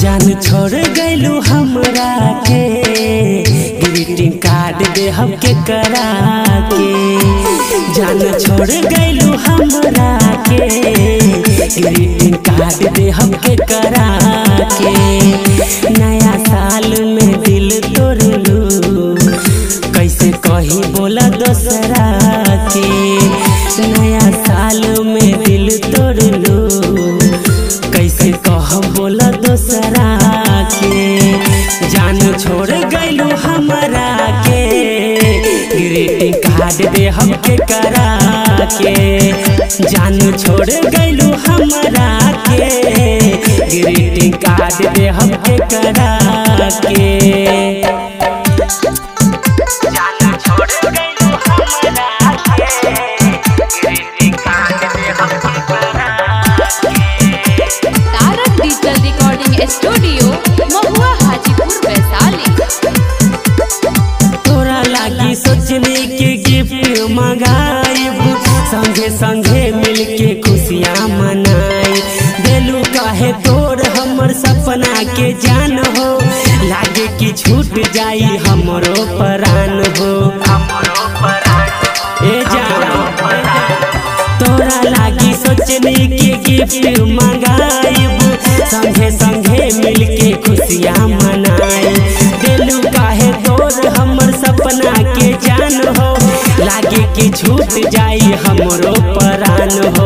जान छोड़ गइलू हमरा के ग्रीटिंग कार्ड दे हम के करा के। जान छोड़ गइलू हमरा के ग्रीटिंग कार्ड दे हम के करा के। नया साल में दिल तोड़लू कैसे कही बोला दोसरा के। नया साल में दिल तोड़लू कैसे कह बोला दोसरा के। जान छोड़ गइलू हमरा के ग्रीटिंग कार्ड दे हम के करा के। जान छोड़ गइलू हमरा के ग्रीटिंग कार्ड दे हम के करा के। स्टूडियो महुआ हाजीपुर वैशाली। तोरा लागी सोचने के गिफ्ट मंगाइब संगे संगे मिलके खुशियाँ मनाई। दिलू काहे तोड़ हमर सपना के जान हो लागे कि छूट जाई हमरो परान हो। ए जान तोरा लागी सोचने के गिफ्ट मंगाइब संगे संगे मिलके खुशियाँ मनाई। दिलू काहे तोड़ हमर सपना के जान हो लागे कि छूट जाई हमरो परान हो।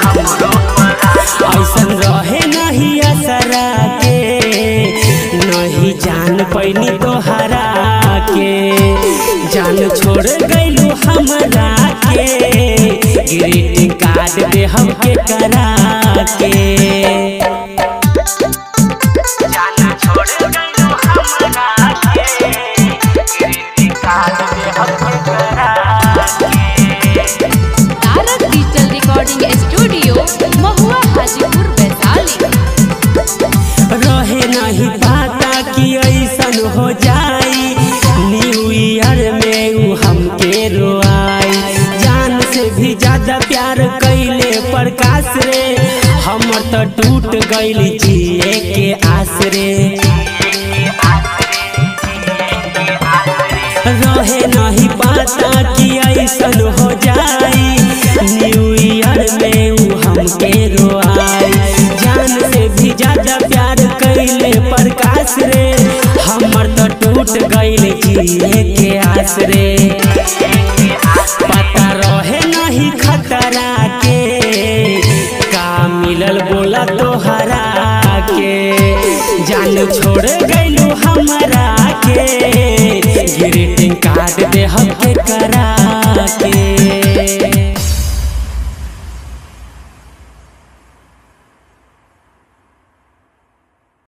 ऐसन रहे नहीं असरा के नहीं जान पैनी तोहरा के। जान छोड़ गइलू हमरा के ग्रीटिंग कार्ड दे हम के करा के। स्टूडियो महुआ हाजीपुर वैशाली। रहे नहीं पता कि ऐसन हो जाई न्यू ईयर में उ हमके रोआई। जान से भी ज्यादा प्यार कैले प्रकाश रे हमर तो टूट गइल जिए के आस रे। रहे नहीं पता कि ऐसन हो जाई न्यू ईयर में उ हमके रोआई। जान से भी ज्यादा प्यार कैले प्रकाश रे हमर तो टूट गइल जिए के आस रे। पता रहे नहीं खतरा के का मिलल बोला तोहरा के। जान छोड़ गइलू हमरा के ग्रीटिंग कार्ड दे हम के करा